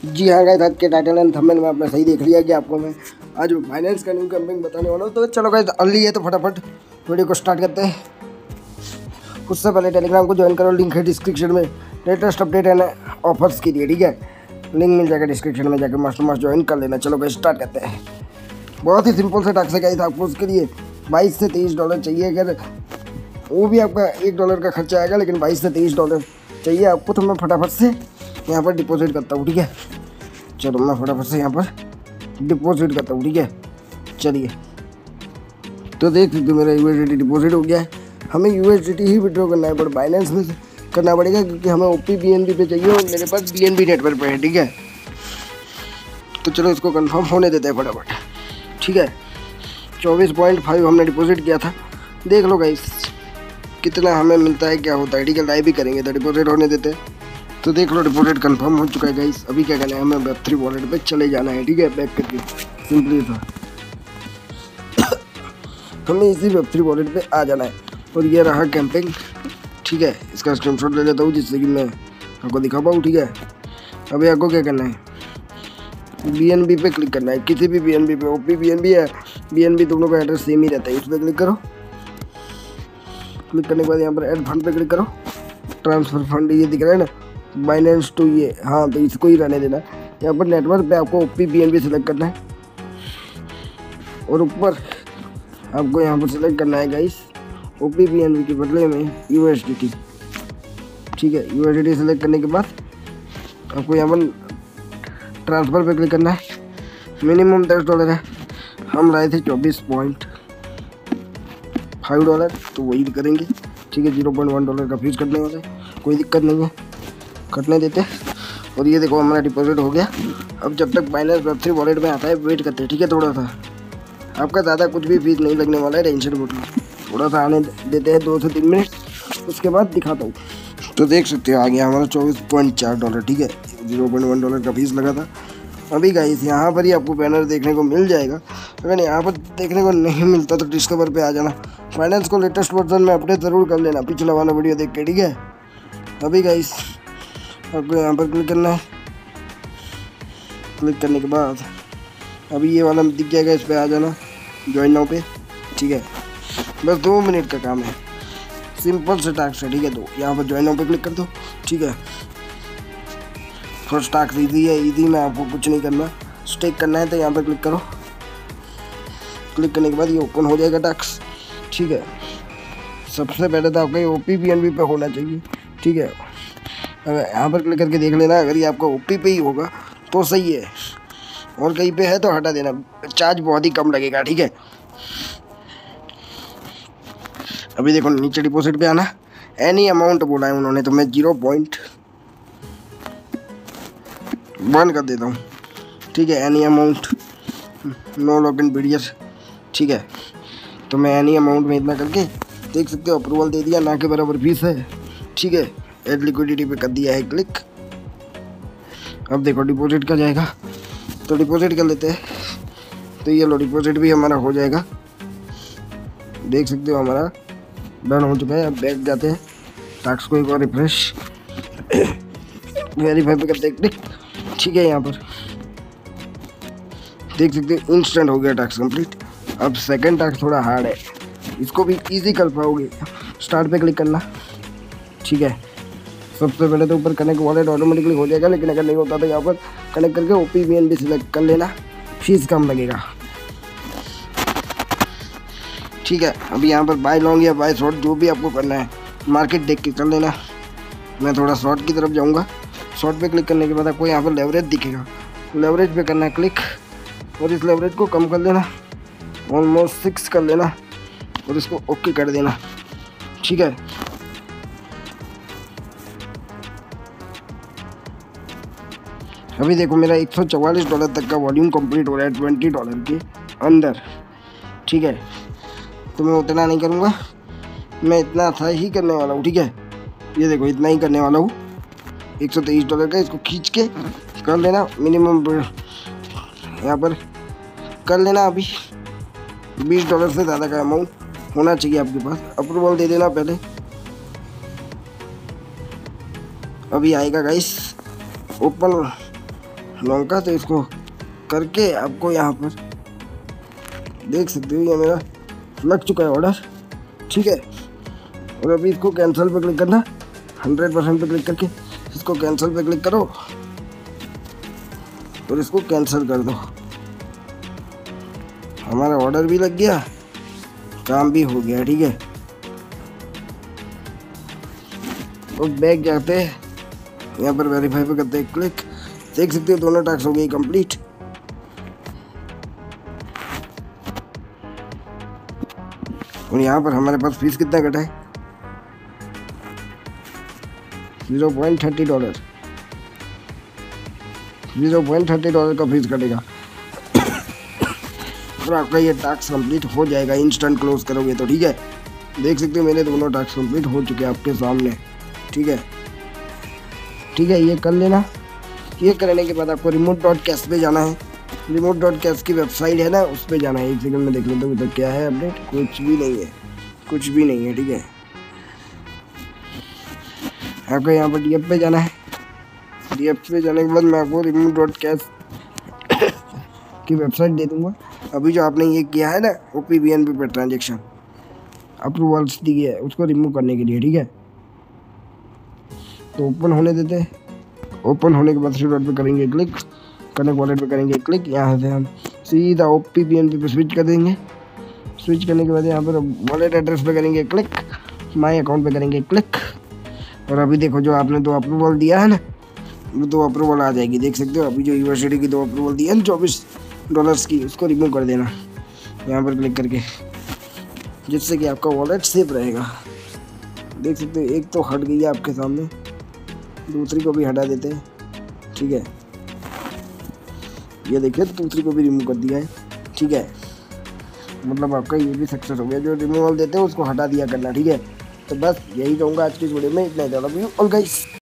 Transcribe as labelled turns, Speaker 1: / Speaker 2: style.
Speaker 1: जी हाँ गाइस, आज के टाइटल एंड थंबनेल में आपने सही देख लिया कि आपको मैं आज फाइनेंस का न्यू कैंपिंग बताने वाला हूँ। तो चलो गाइस, अर्ली है तो फटाफट वीडियो को स्टार्ट करते हैं। उससे पहले टेलीग्राम को ज्वाइन करो, लिंक है डिस्क्रिप्शन में। लेटेस्ट अपडेट एंड ऑफर्स के लिए, ठीक है, लिंक मिल जाएगा डिस्क्रिप्शन में, जाकर मास्टर ज्वाइन कर लेना। चलो गाइस स्टार्ट करते हैं। बहुत ही सिंपल से टास्क है गाइस, आपको उसके लिए 22 से 23 डॉलर चाहिए। अगर वो भी आपका $1 का खर्चा आएगा, लेकिन 22 से 23 डॉलर चाहिए आपको। तो मैं फटाफट से यहाँ पर डिपॉजिट करता हूँ, ठीक है। चलो मैं फटाफट से यहाँ पर डिपॉजिट करता हूँ, ठीक है। चलिए, तो देख सकते हो मेरा USDT डिपॉजिट हो गया है। हमें USDT ही विड्रॉ करना है, पर बाइनेंस में करना पड़ेगा क्योंकि हमें OP BNB पे चाहिए और मेरे पास BNB नेटवर्क पे है, ठीक है। तो चलो इसको कंफर्म होने देते हैं फटाफट, ठीक है। 24.5 हमने डिपॉजिट किया था। देख लो गाइस कितना हमें मिलता है, क्या होता है, ठीक है। लाइव भी करेंगे तो डिपॉजिट होने देते हैं। तो देख लो डिपॉजिट कंफर्म हो चुका है गाइस। अभी क्या करना है, हमें Web3 वॉलेट पे चले जाना है, ठीक है। बैक करके सिंपली था हमें इसी Web3 वॉलेट पे आ जाना है। और ये रहा कैंपिंग, ठीक है। इसका स्क्रीनशॉट ले लेता हूँ जिससे कि मैं आपको दिखा पाऊँ, ठीक है। अभी आपको क्या करना है, BNB पे क्लिक करना है। किसी भी BNB पे, OP BNB है BNB, दोनों का एड्रेस सेम ही रहता है। उस पर क्लिक करो। क्लिक करने के बाद यहाँ पर ऐड फंड पे क्लिक करो। ट्रांसफ़र फंड ये दिख रहा है ना, बाइनेंस टू ये, हाँ तो इसको ही रहने देना। यहाँ पर नेटवर्क पे आपको OP BNB सेलेक्ट करना है और ऊपर आपको यहाँ पर सेलेक्ट करना है गाइस OP BNB के बदले में USDT, ठीक है। USDT सेलेक्ट करने के बाद आपको यहाँ पर ट्रांसफ़र पे क्लिक करना है। मिनिमम $10 है, हम लाए थे $24.5, तो वही करेंगे, ठीक है। $0.1 का फीस कटने वाला है, कोई दिक्कत नहीं है, कटने देते। और ये देखो हमारा डिपॉजिट हो गया। अब जब तक बाइनेंस Web3 वॉलेट में आता है वेट करते हैं, ठीक है। थोड़ा सा आपका ज़्यादा कुछ भी फीस नहीं लगने वाला है, टेंशन मत लो। थोड़ा सा आने देते हैं, 2 से 3 मिनट, उसके बाद दिखाता हूँ। तो देख सकते हो आ गया हमारा $24.4, ठीक है। $0.1 का फीस लगा था। अभी गाइस यहाँ पर ही आपको बैनर देखने को मिल जाएगा। अगर यहाँ पर देखने को नहीं मिलता तो डिस्कवर पे आ जाना। फाइनेंस को लेटेस्ट वर्जन में अपडेट ज़रूर कर लेना, पिछला वाला वीडियो देख के, ठीक है। अभी गाइस आपको यहाँ पर क्लिक करना है। क्लिक करने के बाद अभी ये वाला दिख जाएगा, इस पर आ जाना, ज्वाइन नाउ पे, ठीक है। बस 2 मिनट का काम है, सिंपल से टास्क है, ठीक है। तो यहाँ पर ज्वाइन नाउ पे क्लिक कर दो, ठीक है। फर्स्ट टास्क ईजी है, ईजी में आपको कुछ नहीं करना, स्टेक करना है। तो यहाँ पर क्लिक करो। क्लिक करने के बाद ये ओपन हो जाएगा टास्क, ठीक है। सबसे पहले तो आपका ये OP BNB पे होना चाहिए, ठीक है। अगर यहाँ पर क्लिक करके देख लेना, अगर ये आपका OP पे ही होगा तो सही है, और कहीं पे है तो हटा देना, चार्ज बहुत ही कम लगेगा, ठीक है। अभी देखो नीचे डिपॉजिट पे आना, एनी अमाउंट बोला है उन्होंने, तो मैं 0.1 कर देता हूँ, ठीक है। Any amount, no login period, ठीक है। तो मैं एनी अमाउंट में इतना करके देख सकते हो अप्रूवल दे दिया, ना के बराबर फीस है, ठीक है। एड लिक्विडिटी पे कर दिया है क्लिक। अब देखो डिपॉजिट का जाएगा, तो डिपॉजिट कर लेते हैं। तो ये लो डिपॉजिट भी हमारा हो जाएगा, देख सकते हो हमारा डन हो चुका है। अब बैक जाते हैं, टास्क को एक बार रिफ्रेश वेरीफाई पे करते हैं क्लिक, ठीक है। यहाँ पर देख सकते हो इंस्टेंट हो गया टास्क कंप्लीट। अब सेकंड टास्क थोड़ा हार्ड है, इसको भी इजी कर पाओगे। स्टार्ट पे क्लिक करना, ठीक है। सबसे पहले तो ऊपर कनेक्ट वॉलेट ऑटोमेटिकली हो जाएगा, लेकिन अगर नहीं होता तो यहाँ पर कनेक्ट करके OP BNB सिलेक्ट कर लेना, फीस कम लगेगा, ठीक है। अभी यहाँ पर बाय लॉन्ग या बाय शॉर्ट जो भी आपको करना है मार्केट देख के कर लेना। मैं थोड़ा शॉर्ट की तरफ जाऊँगा। शॉर्ट पे क्लिक करने के बाद आपको यहाँ पर लेवरेज दिखेगा, लेवरेज पे करना है क्लिक, और इस लेवरेज को कम कर देना, ऑलमोस्ट 6 कर लेना, और इसको ओके कर देना, ठीक है। अभी देखो मेरा $144 तक का वॉल्यूम कंप्लीट हो रहा है $20 के अंदर, ठीक है। तो मैं उतना नहीं करूँगा, मैं इतना था ही करने वाला हूँ, ठीक है। ये देखो इतना ही करने वाला हूँ, $123 का। इसको खींच के कर लेना, मिनिमम यहाँ पर कर लेना। अभी $20 से ज़्यादा का अमाउंट होना चाहिए आपके पास। अप्रूवल दे देना पहले, अभी आएगा गाइस, ओपन लॉन्ग का। तो इसको करके आपको यहाँ पर देख सकते हो ये मेरा लग चुका है ऑर्डर, ठीक है। और अभी इसको कैंसिल पे क्लिक करना, 100% पे क्लिक करके इसको कैंसिल पे क्लिक करो और इसको कैंसिल कर दो। हमारा ऑर्डर भी लग गया, काम भी हो गया, ठीक है। तो बैक जाते हैं, यहाँ पर वेरीफाई पे करते हैं क्लिक। देख सकते हो दोनों टास्क हो गई कंप्लीट। और यहाँ पर हमारे पास फीस कितना कटा है, $0.30, $0.30 का फीस कटेगा। और आपका ये टास्क कंप्लीट हो जाएगा इंस्टेंट क्लोज करोगे तो, ठीक है। देख सकते हो मेरे दोनों टास्क कंप्लीट हो चुके हैं आपके सामने, ठीक है। ये कर लेना। ये करने के बाद आपको remote.cash पे जाना है। remote.cash की वेबसाइट है ना, उस पर जाना है। एक सेकंड में देख लेते हो तो क्या है अपडेट, कुछ भी नहीं है, ठीक है। आपको यहाँ पर DF पे जाना है। DF पे जाने के बाद मैं आपको remote.cash की वेबसाइट दे दूँगा। अभी जो आपने ये किया है ना OPBNB पे ट्रांजेक्शन अप्रूवल्स दी है, उसको रिमूव करने के लिए, ठीक है। तो ओपन होने देते हैं। ओपन होने के बाद थ्री डॉट पे करेंगे क्लिक, कनेक्ट वॉलेट पे करेंगे क्लिक। यहाँ से हम सीधा OPBNB पे स्विच कर देंगे। स्विच करने के बाद यहाँ पर वॉलेट एड्रेस पे करेंगे क्लिक, माई अकाउंट पे करेंगे क्लिक। और अभी देखो जो आपने 2 अप्रूवल दिया है ना, वो 2 अप्रूवल आ जाएगी। देख सकते हो अभी जो यूनिवर्सिटी की 2 अप्रूवल दी है ना $24 की, उसको रिमूव कर देना यहाँ पर क्लिक करके, जिससे कि आपका वॉलेट सेफ रहेगा। देख सकते हो एक तो हट गई है आपके सामने, दूसरी को भी हटा देते हैं, ठीक है। ये देखिए दूसरी को भी रिमूव कर दिया है, ठीक है। मतलब आपका ये भी सक्सेस हो गया। जो रिमूवल देते हैं उसको हटा दिया करना, ठीक है। तो बस यही कहूँगा आज की वीडियो में, इतना ही। All guys.